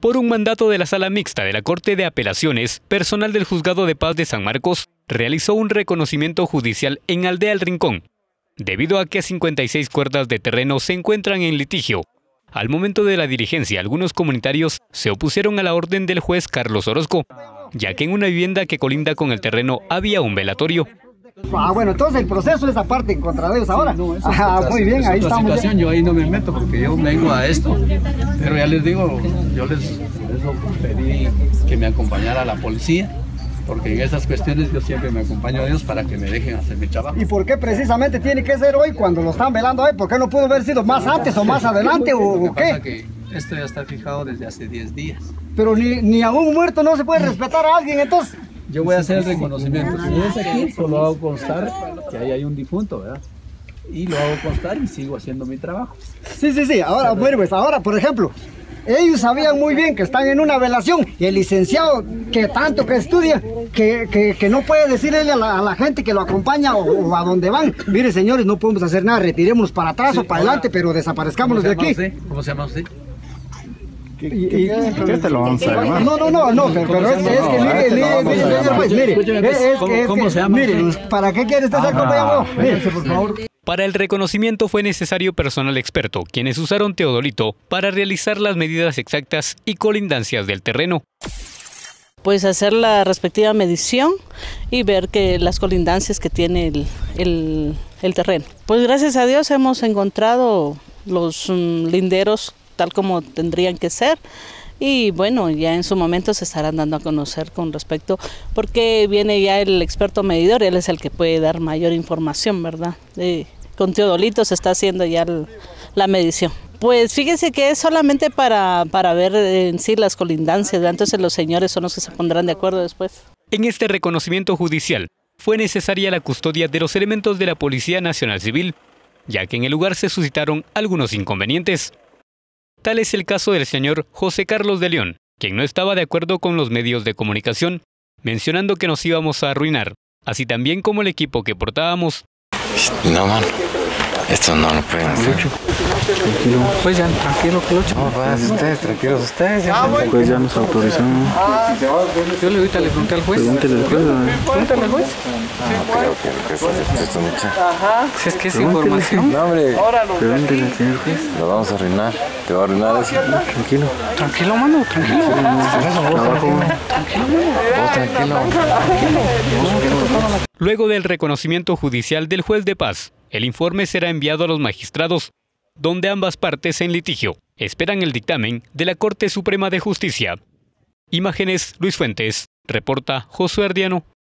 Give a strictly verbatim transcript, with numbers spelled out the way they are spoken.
Por un mandato de la Sala Mixta de la Corte de Apelaciones, personal del Juzgado de Paz de San Marcos realizó un reconocimiento judicial en Aldea El Rincón, debido a que cincuenta y seis cuerdas de terreno se encuentran en litigio. Al momento de la diligencia, algunos comunitarios se opusieron a la orden del juez Carlos Orozco, ya que en una vivienda que colinda con el terreno había un velatorio. Ah, bueno, entonces el proceso es aparte en contra de ellos ahora. Sí, no, es ah, otra, muy bien, es ahí otra estamos. Situación, yo ahí no me meto porque yo vengo a esto. Pero ya les digo, yo les por eso pedí que me acompañara la policía, porque en esas cuestiones yo siempre me acompaño a ellos para que me dejen hacer mi trabajo. ¿Y por qué precisamente tiene que ser hoy cuando lo están velando hoy? ¿Por qué no pudo haber sido más antes o más adelante o, o qué? Pasa que esto ya está fijado desde hace diez días. Pero ni, ni a un muerto no se puede respetar a alguien, entonces. Yo voy a hacer el reconocimiento. Si es aquí, solo hago constar que ahí hay un difunto, ¿verdad? Y lo hago constar y sigo haciendo mi trabajo. Sí, sí, sí. Ahora, bueno, pues ahora, por ejemplo, ellos sabían muy bien que están en una velación y el licenciado que tanto que estudia, que, que, que no puede decirle a la, a la gente que lo acompaña o, o a donde van. Mire, señores, no podemos hacer nada, retirémonos para atrás sí, o para ahora, adelante, pero desaparezcámonos de aquí. Usted? ¿Cómo se llama usted? ¿Qué, qué, qué, ¿Qué te lo vamos a llamar? No, no, no, no, pero, pero es, es que mire, mire, mire, señor juez, mire, es, es, ¿Cómo, es ¿cómo que, se llama? mire, ¿para qué quiere usted ser compañero? Mire, por favor. Para el reconocimiento fue necesario personal experto, quienes usaron teodolito para realizar las medidas exactas y colindancias del terreno. Pues hacer la respectiva medición y ver que las colindancias que tiene el, el, el terreno. Pues gracias a Dios hemos encontrado los um, linderos tal como tendrían que ser y bueno, ya en su momento se estarán dando a conocer con respecto, porque viene ya el experto medidor, él es el que puede dar mayor información, ¿verdad? Eh, con teodolito se está haciendo ya el, la medición. Pues fíjense que es solamente para, para ver en sí las colindancias, ¿verdad? Entonces los señores son los que se pondrán de acuerdo después. En este reconocimiento judicial fue necesaria la custodia de los elementos de la Policía Nacional Civil, ya que en el lugar se suscitaron algunos inconvenientes. Tal es el caso del señor José Carlos de León, quien no estaba de acuerdo con los medios de comunicación, mencionando que nos íbamos a arruinar, así también como el equipo que portábamos. No, mano, esto no lo pueden hacer. Tranquilo, pues ya, tranquilo, Colocho. No, pues ustedes, tranquilos ustedes. Ya, pues ya nos autorizó. Yo le ahorita le pregunté al juez. Pregúntele al juez. Pregúntale al juez. No creo que esto es mucha. Ajá. Si es que es información. No, hombre. Pregúntele al señor juez. Lo vamos a arruinar. Te va a arruinar eso. Tranquilo. Tranquilo, mano, tranquilo. Trabajo. Tranquilo. Luego del reconocimiento judicial del juez de paz, el informe será enviado a los magistrados, donde ambas partes en litigio esperan el dictamen de la Corte Suprema de Justicia. Imágenes Luis Fuentes, reporta Josué Ardiano.